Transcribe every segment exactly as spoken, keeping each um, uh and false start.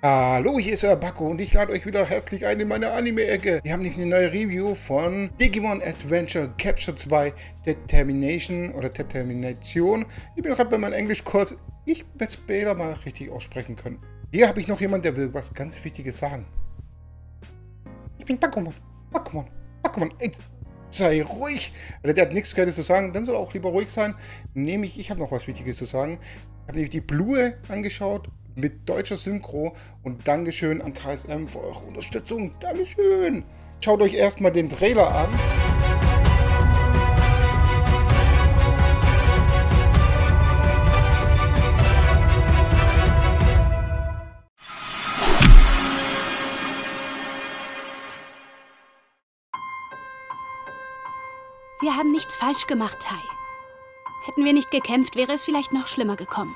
Hallo, hier ist euer Backo und ich lade euch wieder herzlich ein in meine Anime-Ecke. Wir haben nämlich eine neue Review von Digimon Adventure Capture zwei Determination oder Determination. Ich bin gerade bei meinem Englischkurs. Ich werde es später mal richtig aussprechen können. Hier habe ich noch jemanden, der will was ganz Wichtiges sagen. Ich bin Backomon. Backomon. Backomon. Ey, sei ruhig. Also der hat nichts Geiles zu sagen, dann soll er auch lieber ruhig sein. Nämlich, ich habe noch was Wichtiges zu sagen. Ich habe nämlich die Blue angeschaut mit deutscher Synchro und Dankeschön an K S M für eure Unterstützung. Dankeschön. Schaut euch erstmal den Trailer an. Wir haben nichts falsch gemacht, Tai. Hätten wir nicht gekämpft, wäre es vielleicht noch schlimmer gekommen.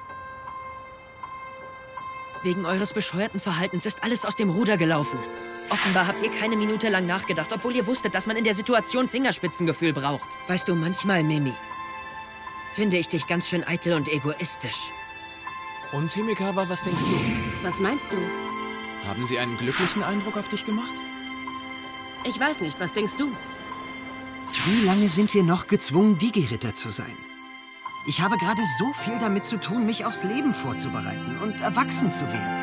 Wegen eures bescheuerten Verhaltens ist alles aus dem Ruder gelaufen. Offenbar habt ihr keine Minute lang nachgedacht, obwohl ihr wusstet, dass man in der Situation Fingerspitzengefühl braucht. Weißt du, manchmal, Mimi, finde ich dich ganz schön eitel und egoistisch. Und Himekawa, was denkst du? Was meinst du? Haben sie einen glücklichen Eindruck auf dich gemacht? Ich weiß nicht, was denkst du? Wie lange sind wir noch gezwungen, Digi-Ritter zu sein? Ich habe gerade so viel damit zu tun, mich aufs Leben vorzubereiten und erwachsen zu werden.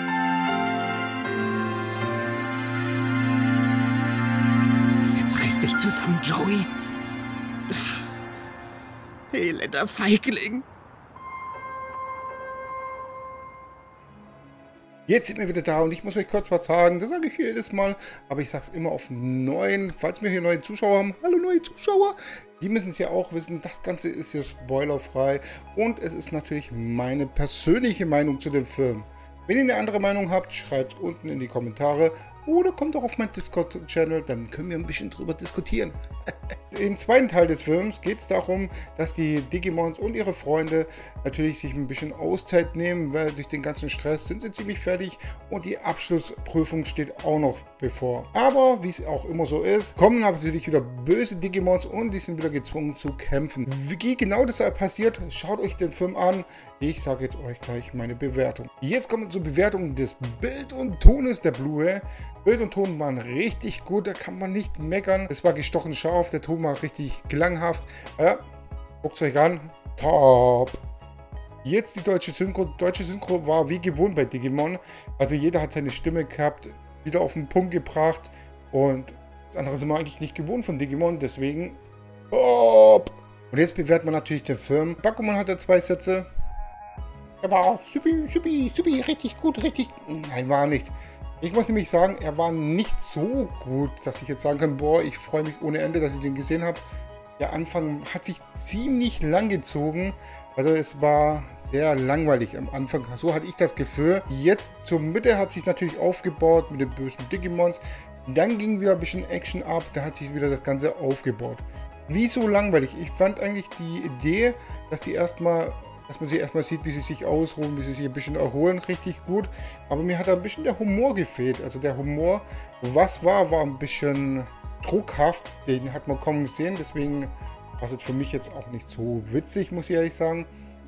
Jetzt reiß dich zusammen, Joey. Elender Feigling. Jetzt sind wir wieder da und ich muss euch kurz was sagen. Das sage ich jedes Mal, aber ich sage es immer auf neuen. Falls wir hier neue Zuschauer haben, hallo neue Zuschauer, die müssen es ja auch wissen. Das Ganze ist hier spoilerfrei und es ist natürlich meine persönliche Meinung zu dem Film. Wenn ihr eine andere Meinung habt, schreibt es unten in die Kommentare oder kommt auch auf meinen Discord-Channel, dann können wir ein bisschen drüber diskutieren. Im zweiten Teil des Films geht es darum, dass die Digimons und ihre Freunde natürlich sich ein bisschen Auszeit nehmen, weil durch den ganzen Stress sind sie ziemlich fertig und die Abschlussprüfung steht auch noch bevor. Aber wie es auch immer so ist, kommen natürlich wieder böse Digimons und die sind wieder gezwungen zu kämpfen. Wie genau das passiert, schaut euch den Film an. Ich sage jetzt euch gleich meine Bewertung. Jetzt kommen wir zur Bewertung des Bild und Tones der Blu-ray. Bild und Ton waren richtig gut, da kann man nicht meckern. Es war gestochen scharf, der Ton war richtig klanghaft. Ja, guckt es euch an. Top! Jetzt die deutsche Synchro. Deutsche Synchro war wie gewohnt bei Digimon. Also jeder hat seine Stimme gehabt, wieder auf den Punkt gebracht. Und das andere sind wir eigentlich nicht gewohnt von Digimon, deswegen top! Und jetzt bewertet man natürlich den Film. Backomon hat ja zwei Sätze. Er war auch supi, supi, supi, richtig gut, richtig... Nein, war nicht. Ich muss nämlich sagen, er war nicht so gut, dass ich jetzt sagen kann, boah, ich freue mich ohne Ende, dass ich den gesehen habe. Der Anfang hat sich ziemlich lang gezogen. Also es war sehr langweilig am Anfang. So hatte ich das Gefühl. Jetzt zur Mitte hat sich natürlich aufgebaut mit den bösen Digimons. Dann ging wieder ein bisschen Action ab. Da hat sich wieder das Ganze aufgebaut. Wieso langweilig? Ich fand eigentlich die Idee, dass die erstmal... dass man sie erstmal sieht, wie sie sich ausruhen, wie sie sich ein bisschen erholen, richtig gut. Aber mir hat da ein bisschen der Humor gefehlt. Also der Humor, was war, war ein bisschen druckhaft. Den hat man kaum gesehen, deswegen war es jetzt für mich jetzt auch nicht so witzig, muss ich ehrlich sagen.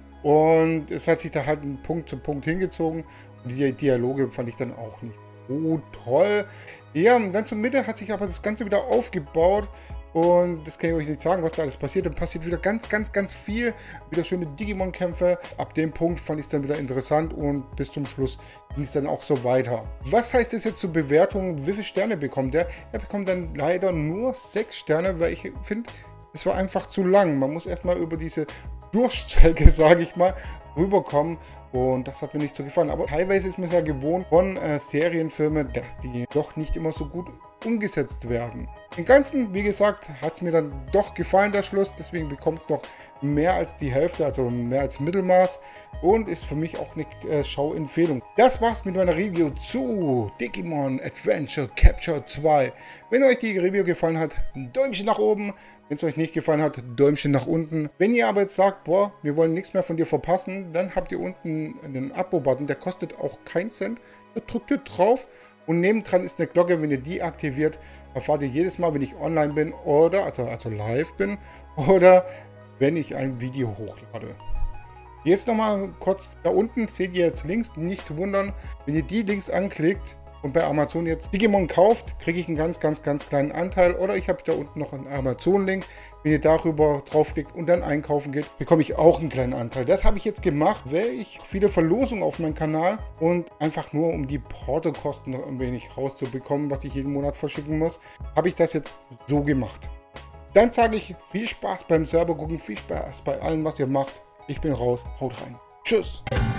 Und es hat sich da halt ein Punkt zu Punkt hingezogen. Und die Dialoge fand ich dann auch nicht so toll. Ja, und dann zur Mitte hat sich aber das Ganze wieder aufgebaut. Und das kann ich euch nicht sagen, was da alles passiert. Dann passiert wieder ganz, ganz, ganz viel. Wieder schöne Digimon-Kämpfe. Ab dem Punkt fand ich es dann wieder interessant und bis zum Schluss ging es dann auch so weiter. Was heißt das jetzt zur Bewertung? Wie viele Sterne bekommt er? Er bekommt dann leider nur sechs Sterne, weil ich finde, es war einfach zu lang. Man muss erstmal über diese Durchstrecke, sage ich mal, rüberkommen. Und das hat mir nicht so gefallen. Aber teilweise ist man ja gewohnt von äh, Serienfilmen, dass die doch nicht immer so gut umgesetzt werden. Im Ganzen, wie gesagt, hat es mir dann doch gefallen, der Schluss. Deswegen bekommt es noch mehr als die Hälfte, also mehr als Mittelmaß. Und ist für mich auch eine äh, Schauempfehlung. Das war's mit meiner Review zu Digimon Adventure Capture zwei. Wenn euch die Review gefallen hat, ein Däumchen nach oben. Wenn es euch nicht gefallen hat, Däumchen nach unten. Wenn ihr aber jetzt sagt, boah, wir wollen nichts mehr von dir verpassen, dann habt ihr unten einen Abo-Button, der kostet auch keinen Cent. Da drückt ihr drauf und nebendran ist eine Glocke. Wenn ihr die aktiviert, erfahrt ihr jedes Mal, wenn ich online bin oder, also, also live bin oder wenn ich ein Video hochlade. Jetzt nochmal kurz da unten, seht ihr jetzt links, nicht wundern, wenn ihr die Links anklickt und bei Amazon jetzt Digimon kauft, kriege ich einen ganz, ganz, ganz kleinen Anteil. Oder ich habe da unten noch einen Amazon-Link. Wenn ihr darüber draufklickt und dann einkaufen geht, bekomme ich auch einen kleinen Anteil. Das habe ich jetzt gemacht, weil ich viele Verlosungen auf meinem Kanal und einfach nur um die Portokosten noch ein wenig rauszubekommen, was ich jeden Monat verschicken muss, habe ich das jetzt so gemacht. Dann sage ich viel Spaß beim selber gucken, viel Spaß bei allem, was ihr macht. Ich bin raus, haut rein. Tschüss.